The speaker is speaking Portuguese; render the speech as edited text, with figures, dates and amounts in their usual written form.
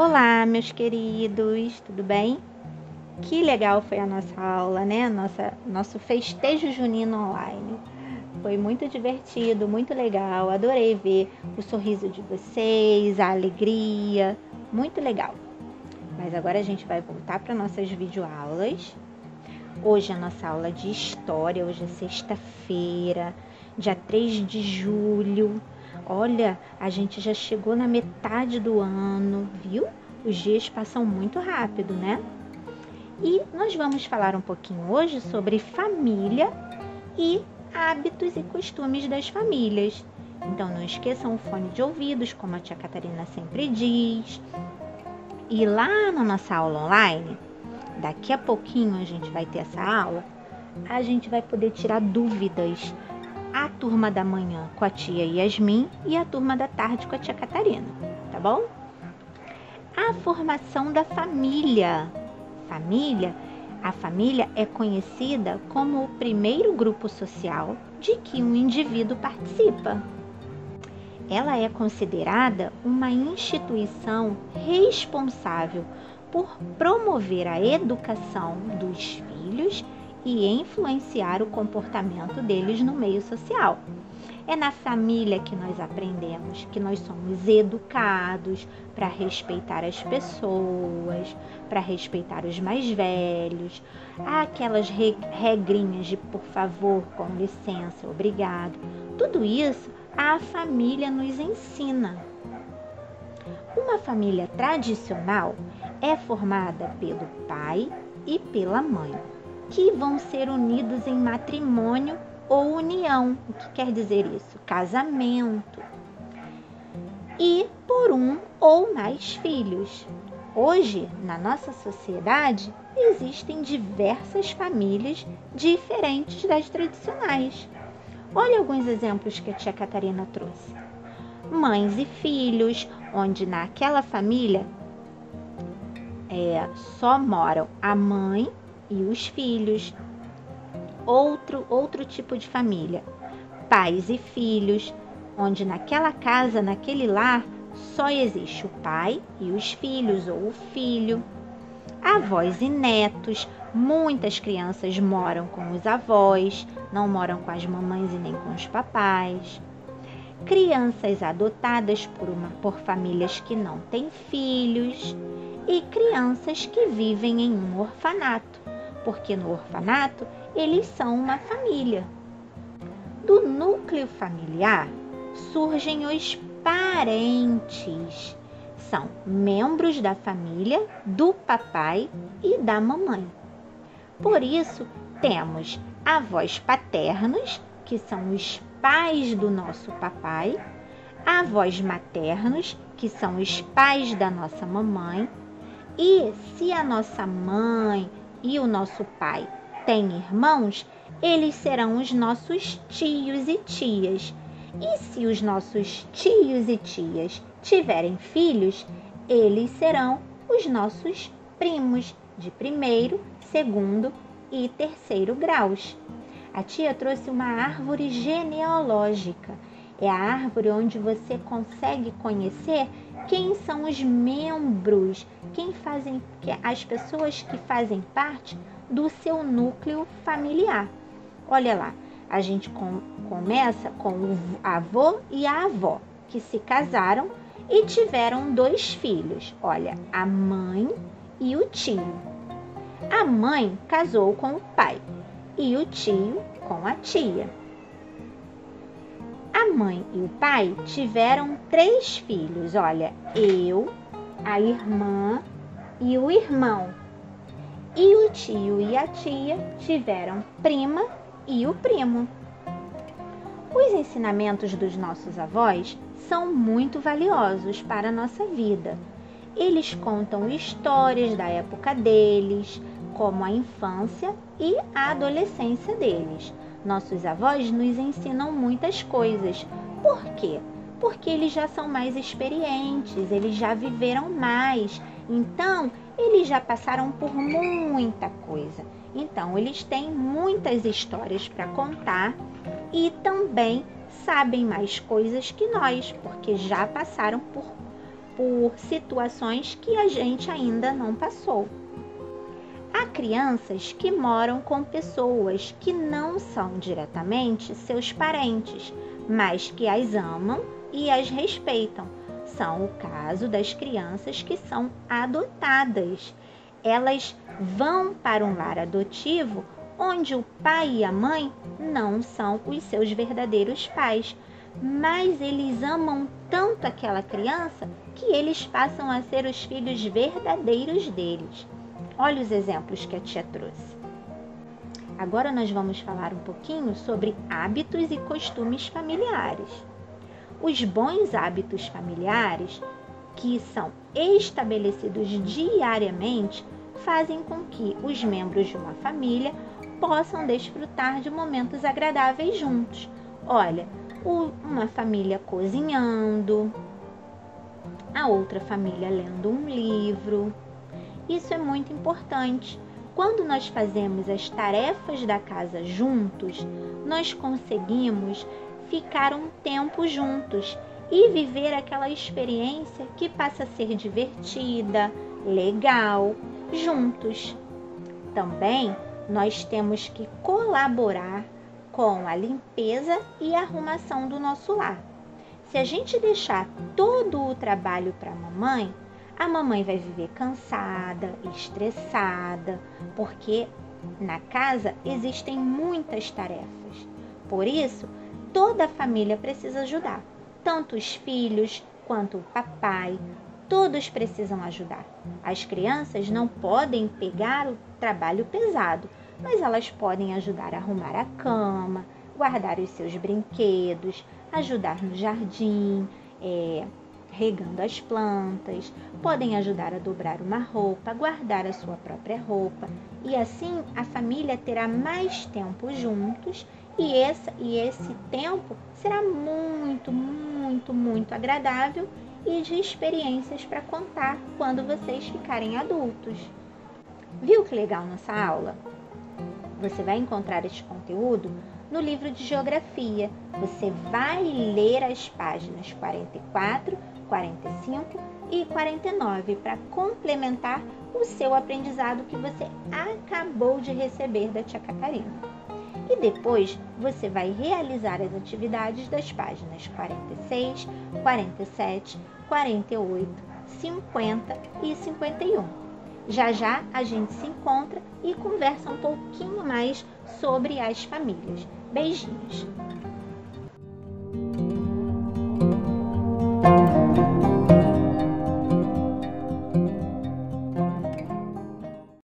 Olá, meus queridos, tudo bem? Que legal foi a nossa aula, né? Nosso festejo junino online. Foi muito divertido, muito legal. Adorei ver o sorriso de vocês, a alegria, muito legal. Mas agora a gente vai voltar para nossas videoaulas. Hoje é a nossa aula de história, hoje é sexta-feira, dia 3 de julho. Olha, a gente já chegou na metade do ano, viu? Os dias passam muito rápido, né? E nós vamos falar um pouquinho hoje sobre família e hábitos e costumes das famílias. Então não esqueçam o fone de ouvidos, como a tia Catarina sempre diz. E lá na nossa aula online, daqui a pouquinho a gente vai ter essa aula, a gente vai poder tirar dúvidas. A turma da manhã com a tia Yasmin e a turma da tarde com a tia Catarina, tá bom? A formação da família. A família é conhecida como o primeiro grupo social de que um indivíduo participa. Ela é considerada uma instituição responsável por promover a educação dos filhos e influenciar o comportamento deles no meio social. É na família que nós aprendemos que nós somos educados para respeitar as pessoas, para respeitar os mais velhos. Há aquelas regrinhas de por favor, com licença, obrigado. Tudo isso a família nos ensina. Uma família tradicional é formada pelo pai e pela mãe, que vão ser unidos em matrimônio ou união. O que quer dizer isso? Casamento. E por um ou mais filhos. Hoje, na nossa sociedade, existem diversas famílias diferentes das tradicionais. Olha alguns exemplos que a tia Catarina trouxe. Mães e filhos, onde naquela família só moram a mãe e os filhos. Outro tipo de família, pais e filhos, onde naquela casa, naquele lar, só existe o pai e os filhos ou o filho. Avós e netos, muitas crianças moram com os avós, não moram com as mamães e nem com os papais. Crianças adotadas por famílias que não têm filhos e crianças que vivem em um orfanato, porque no orfanato eles são uma família. Do núcleo familiar surgem os parentes. São membros da família do papai e da mamãe. Por isso, temos avós paternos, que são os pais do nosso papai, avós maternos, que são os pais da nossa mamãe, e se a nossa mãe e o nosso pai têm irmãos, eles serão os nossos tios e tias. E se os nossos tios e tias tiverem filhos, eles serão os nossos primos de primeiro, segundo e terceiro graus. A tia trouxe uma árvore genealógica. É a árvore onde você consegue conhecer quem são os membros, as pessoas que fazem parte do seu núcleo familiar. Olha lá, a gente começa com o avô e a avó, que se casaram e tiveram 2 filhos. Olha, a mãe e o tio. A mãe casou com o pai e o tio com a tia. A mãe e o pai tiveram 3 filhos. Olha, eu, a irmã e o irmão. E o tio e a tia tiveram prima e o primo. Os ensinamentos dos nossos avós são muito valiosos para a nossa vida. Eles contam histórias da época deles, como a infância e a adolescência deles. Nossos avós nos ensinam muitas coisas. Por quê? Porque eles já são mais experientes, eles já viveram mais. Então, eles já passaram por muita coisa. Então, eles têm muitas histórias para contar e também sabem mais coisas que nós, porque já passaram por por situações que a gente ainda não passou. Há crianças que moram com pessoas que não são diretamente seus parentes, mas que as amam e as respeitam. São o caso das crianças que são adotadas. Elas vão para um lar adotivo onde o pai e a mãe não são os seus verdadeiros pais, mas eles amam tanto aquela criança que eles passam a ser os filhos verdadeiros deles. Olha os exemplos que a tia trouxe. Agora nós vamos falar um pouquinho sobre hábitos e costumes familiares. Os bons hábitos familiares, que são estabelecidos diariamente, fazem com que os membros de uma família possam desfrutar de momentos agradáveis juntos. Olha, uma família cozinhando, a outra família lendo um livro. Isso é muito importante. Quando nós fazemos as tarefas da casa juntos, nós conseguimos ficar um tempo juntos e viver aquela experiência que passa a ser divertida, legal, juntos. Também nós temos que colaborar com a limpeza e arrumação do nosso lar. Se a gente deixar todo o trabalho para a mamãe vai viver cansada, estressada, porque na casa existem muitas tarefas. Por isso, toda a família precisa ajudar, tanto os filhos quanto o papai, todos precisam ajudar. As crianças não podem pegar o trabalho pesado, mas elas podem ajudar a arrumar a cama, guardar os seus brinquedos, ajudar no jardim, regando as plantas, podem ajudar a dobrar uma roupa, guardar a sua própria roupa. E assim a família terá mais tempo juntos e esse tempo será muito, muito, muito agradável e de experiências para contar quando vocês ficarem adultos. Viu que legal nossa aula? Você vai encontrar este conteúdo no livro de Geografia. Você vai ler as páginas 44, 45 e 49 para complementar o seu aprendizado que você acabou de receber da tia Catarina. E depois você vai realizar as atividades das páginas 46, 47, 48, 50 e 51. Já já a gente se encontra e conversa um pouquinho mais sobre as famílias. Beijinhos!